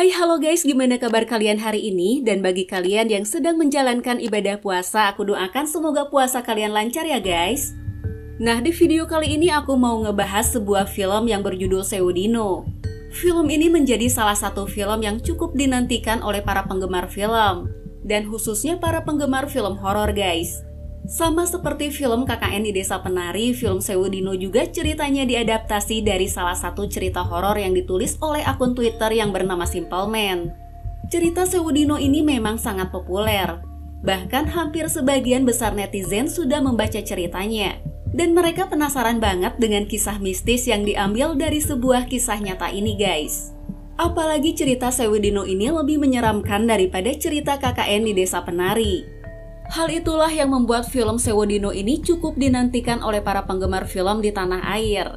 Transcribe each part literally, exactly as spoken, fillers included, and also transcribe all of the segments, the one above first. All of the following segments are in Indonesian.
Hai halo guys, gimana kabar kalian hari ini? Dan bagi kalian yang sedang menjalankan ibadah puasa, aku doakan semoga puasa kalian lancar ya guys. Nah, di video kali ini aku mau ngebahas sebuah film yang berjudul Sewudino. Film ini menjadi salah satu film yang cukup dinantikan oleh para penggemar film, dan khususnya para penggemar film horor guys. Sama seperti film K K N di Desa Penari, film Sewudino juga ceritanya diadaptasi dari salah satu cerita horor yang ditulis oleh akun Twitter yang bernama Simple Man. Cerita Sewudino ini memang sangat populer, bahkan hampir sebagian besar netizen sudah membaca ceritanya. Dan mereka penasaran banget dengan kisah mistis yang diambil dari sebuah kisah nyata ini guys. Apalagi cerita Sewudino ini lebih menyeramkan daripada cerita K K N di Desa Penari. Hal itulah yang membuat film Sewudino ini cukup dinantikan oleh para penggemar film di tanah air.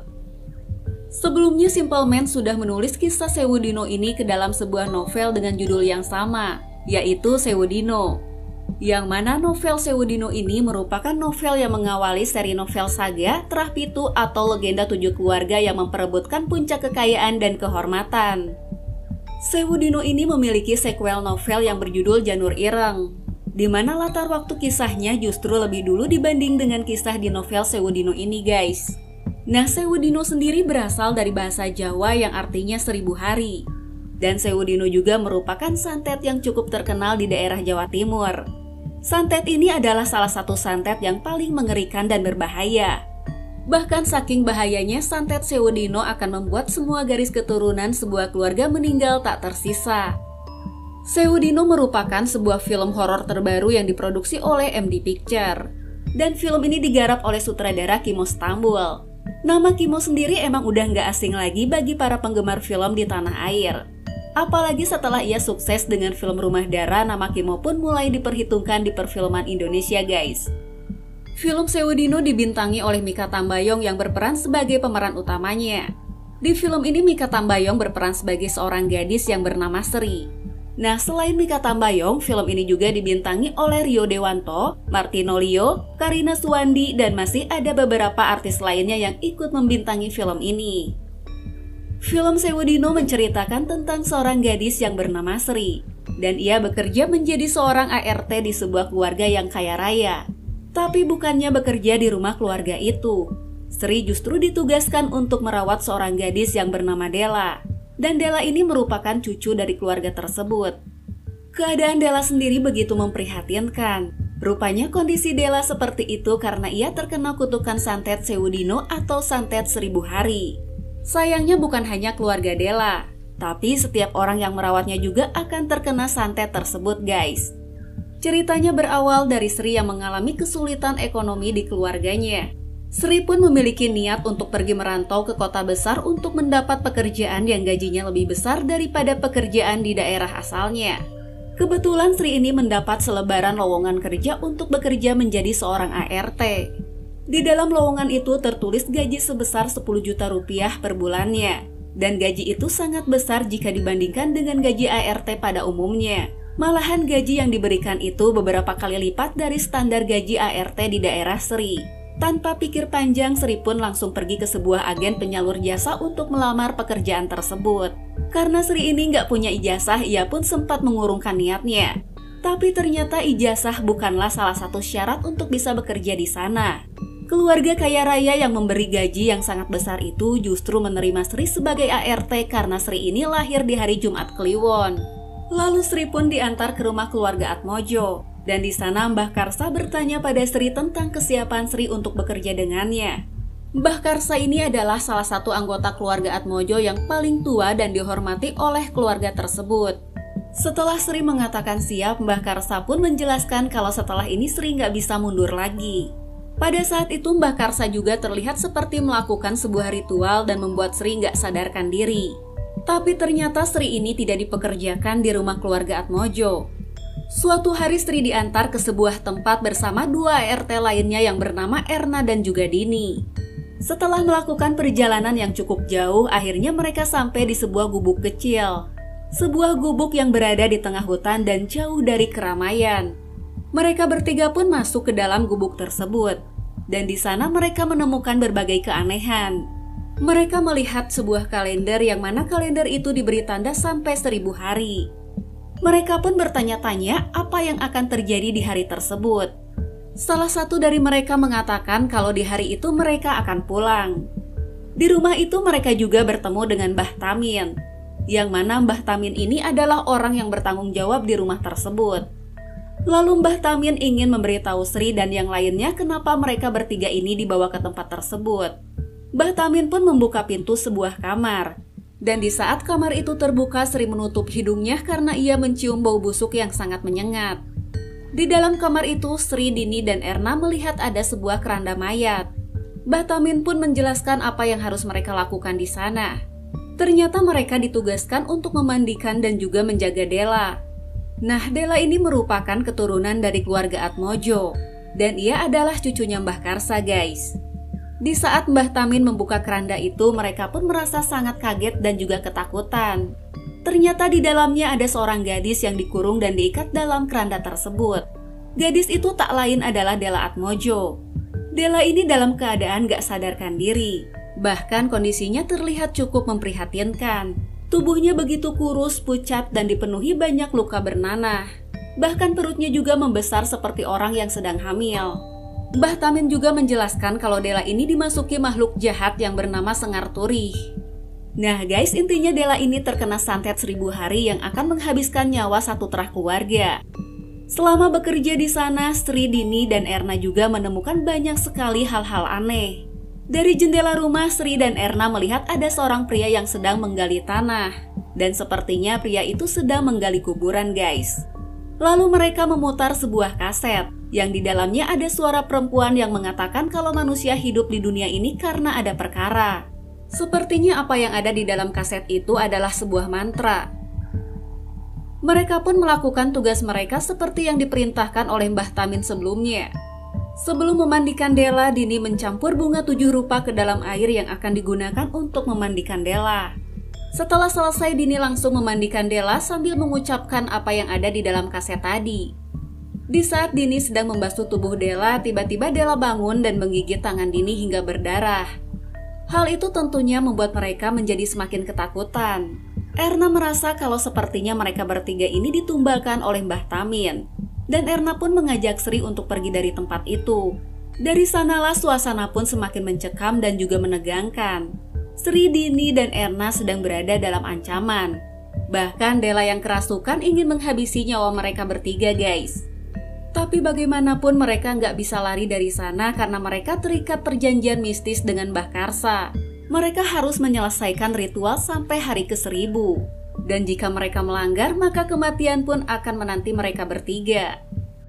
Sebelumnya Simple Man sudah menulis kisah Sewudino ini ke dalam sebuah novel dengan judul yang sama, yaitu Sewudino. Yang mana novel Sewudino ini merupakan novel yang mengawali seri novel saga Trah Pitu atau legenda tujuh keluarga yang memperebutkan puncak kekayaan dan kehormatan. Sewudino ini memiliki sequel novel yang berjudul Janur Ireng, di mana latar waktu kisahnya justru lebih dulu dibanding dengan kisah di novel Sewudino ini guys. Nah, Sewudino sendiri berasal dari bahasa Jawa yang artinya seribu hari. Dan Sewudino juga merupakan santet yang cukup terkenal di daerah Jawa Timur. Santet ini adalah salah satu santet yang paling mengerikan dan berbahaya. Bahkan saking bahayanya, santet Sewudino akan membuat semua garis keturunan sebuah keluarga meninggal tak tersisa. Sewudino merupakan sebuah film horor terbaru yang diproduksi oleh M D Picture. Dan film ini digarap oleh sutradara Kimo Stambul. Nama Kimo sendiri emang udah nggak asing lagi bagi para penggemar film di tanah air. Apalagi setelah ia sukses dengan film Rumah Dara, nama Kimo pun mulai diperhitungkan di perfilman Indonesia guys. Film Sewudino dibintangi oleh Mikha Tambayong yang berperan sebagai pemeran utamanya. Di film ini Mikha Tambayong berperan sebagai seorang gadis yang bernama Sri. Nah, selain Mikha Tambayong, film ini juga dibintangi oleh Rio Dewanto, Martino Lio, Karina Suwandi, dan masih ada beberapa artis lainnya yang ikut membintangi film ini. Film Sewudino menceritakan tentang seorang gadis yang bernama Sri, dan ia bekerja menjadi seorang A R T di sebuah keluarga yang kaya raya. Tapi bukannya bekerja di rumah keluarga itu, Sri justru ditugaskan untuk merawat seorang gadis yang bernama Della. Dan Della ini merupakan cucu dari keluarga tersebut. Keadaan Della sendiri begitu memprihatinkan. Rupanya kondisi Della seperti itu karena ia terkena kutukan santet Sewudino atau santet seribu hari. Sayangnya bukan hanya keluarga Della, tapi setiap orang yang merawatnya juga akan terkena santet tersebut guys. Ceritanya berawal dari Sri yang mengalami kesulitan ekonomi di keluarganya. Sri pun memiliki niat untuk pergi merantau ke kota besar untuk mendapat pekerjaan yang gajinya lebih besar daripada pekerjaan di daerah asalnya. Kebetulan Sri ini mendapat selebaran lowongan kerja untuk bekerja menjadi seorang A R T. Di dalam lowongan itu tertulis gaji sebesar sepuluh juta rupiah per bulannya. Dan gaji itu sangat besar jika dibandingkan dengan gaji A R T pada umumnya. Malahan gaji yang diberikan itu beberapa kali lipat dari standar gaji A R T di daerah Sri. Tanpa pikir panjang, Sri pun langsung pergi ke sebuah agen penyalur jasa untuk melamar pekerjaan tersebut. Karena Sri ini nggak punya ijazah, ia pun sempat mengurungkan niatnya. Tapi ternyata ijazah bukanlah salah satu syarat untuk bisa bekerja di sana. Keluarga kaya raya yang memberi gaji yang sangat besar itu justru menerima Sri sebagai A R T karena Sri ini lahir di hari Jumat Kliwon. Lalu Sri pun diantar ke rumah keluarga Atmojo. Dan di sana Mbah Karsa bertanya pada Sri tentang kesiapan Sri untuk bekerja dengannya. Mbah Karsa ini adalah salah satu anggota keluarga Atmojo yang paling tua dan dihormati oleh keluarga tersebut. Setelah Sri mengatakan siap, Mbah Karsa pun menjelaskan kalau setelah ini Sri nggak bisa mundur lagi. Pada saat itu Mbah Karsa juga terlihat seperti melakukan sebuah ritual dan membuat Sri nggak sadarkan diri. Tapi ternyata Sri ini tidak dipekerjakan di rumah keluarga Atmojo. Suatu hari Sri diantar ke sebuah tempat bersama dua A R T lainnya yang bernama Erna dan juga Dini. Setelah melakukan perjalanan yang cukup jauh, akhirnya mereka sampai di sebuah gubuk kecil. Sebuah gubuk yang berada di tengah hutan dan jauh dari keramaian. Mereka bertiga pun masuk ke dalam gubuk tersebut. Dan di sana mereka menemukan berbagai keanehan. Mereka melihat sebuah kalender yang mana kalender itu diberi tanda sampai seribu hari. Mereka pun bertanya-tanya apa yang akan terjadi di hari tersebut. Salah satu dari mereka mengatakan kalau di hari itu mereka akan pulang. Di rumah itu mereka juga bertemu dengan Mbah Tamin, yang mana Mbah Tamin ini adalah orang yang bertanggung jawab di rumah tersebut. Lalu Mbah Tamin ingin memberitahu Sri dan yang lainnya kenapa mereka bertiga ini dibawa ke tempat tersebut. Mbah Tamin pun membuka pintu sebuah kamar. Dan di saat kamar itu terbuka, Sri menutup hidungnya karena ia mencium bau busuk yang sangat menyengat. Di dalam kamar itu, Sri, Dini, dan Erna melihat ada sebuah keranda mayat. Mbah Tamin pun menjelaskan apa yang harus mereka lakukan di sana. Ternyata mereka ditugaskan untuk memandikan dan juga menjaga Dela. Nah, Dela ini merupakan keturunan dari keluarga Atmojo, dan ia adalah cucunya Mbah Karsa, guys. Di saat Mbah Tamin membuka keranda itu, mereka pun merasa sangat kaget dan juga ketakutan. Ternyata di dalamnya ada seorang gadis yang dikurung dan diikat dalam keranda tersebut. Gadis itu tak lain adalah Dela Atmojo. Dela ini dalam keadaan gak sadarkan diri. Bahkan kondisinya terlihat cukup memprihatinkan. Tubuhnya begitu kurus, pucat, dan dipenuhi banyak luka bernanah. Bahkan perutnya juga membesar seperti orang yang sedang hamil. Mbah Tamin juga menjelaskan kalau Dela ini dimasuki makhluk jahat yang bernama Sengar Turih. Nah guys, intinya Dela ini terkena santet seribu hari yang akan menghabiskan nyawa satu terah keluarga. Selama bekerja di sana, Sri, Dini, dan Erna juga menemukan banyak sekali hal-hal aneh. Dari jendela rumah, Sri dan Erna melihat ada seorang pria yang sedang menggali tanah. Dan sepertinya pria itu sedang menggali kuburan, guys. Lalu mereka memutar sebuah kaset, yang di dalamnya ada suara perempuan yang mengatakan kalau manusia hidup di dunia ini karena ada perkara. Sepertinya apa yang ada di dalam kaset itu adalah sebuah mantra. Mereka pun melakukan tugas mereka seperti yang diperintahkan oleh Mbah Tamin sebelumnya. Sebelum memandikan Dela, Dini mencampur bunga tujuh rupa ke dalam air yang akan digunakan untuk memandikan Dela. Setelah selesai, Dini langsung memandikan Dela sambil mengucapkan apa yang ada di dalam kaset tadi. Di saat Dini sedang membasuh tubuh Dela, tiba-tiba Dela bangun dan menggigit tangan Dini hingga berdarah. Hal itu tentunya membuat mereka menjadi semakin ketakutan. Erna merasa kalau sepertinya mereka bertiga ini ditumbalkan oleh Mbah Tamin. Dan Erna pun mengajak Sri untuk pergi dari tempat itu. Dari sanalah suasana pun semakin mencekam dan juga menegangkan. Sri, Dini, dan Erna sedang berada dalam ancaman. Bahkan Dela yang kerasukan ingin menghabisi nyawa mereka bertiga, guys. Tapi bagaimanapun mereka nggak bisa lari dari sana karena mereka terikat perjanjian mistis dengan Mbah Karsa. Mereka harus menyelesaikan ritual sampai hari ke seribu. Dan jika mereka melanggar, maka kematian pun akan menanti mereka bertiga.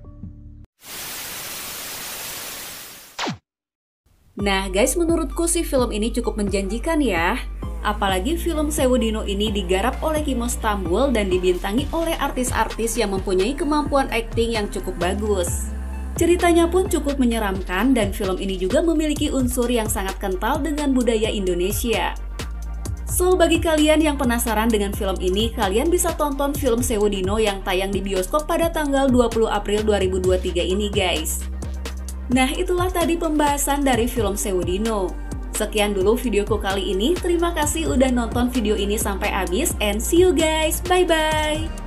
Nah guys, menurutku sih film ini cukup menjanjikan ya. Apalagi film Sewu Dino ini digarap oleh Kimo Stambul dan dibintangi oleh artis-artis yang mempunyai kemampuan akting yang cukup bagus. Ceritanya pun cukup menyeramkan dan film ini juga memiliki unsur yang sangat kental dengan budaya Indonesia. So, bagi kalian yang penasaran dengan film ini, kalian bisa tonton film Sewu Dino yang tayang di bioskop pada tanggal dua puluh April dua ribu dua puluh tiga ini, guys. Nah, itulah tadi pembahasan dari film Sewu Dino. Sekian dulu videoku kali ini. Terima kasih udah nonton video ini sampai habis and see you guys. Bye-bye.